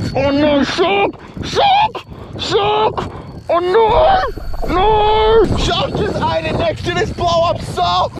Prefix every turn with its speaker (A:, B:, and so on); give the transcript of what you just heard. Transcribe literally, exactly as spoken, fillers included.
A: Oh no, shark! Shark! Shark! Oh no! No!
B: Shark just ate it next to this blow up salt!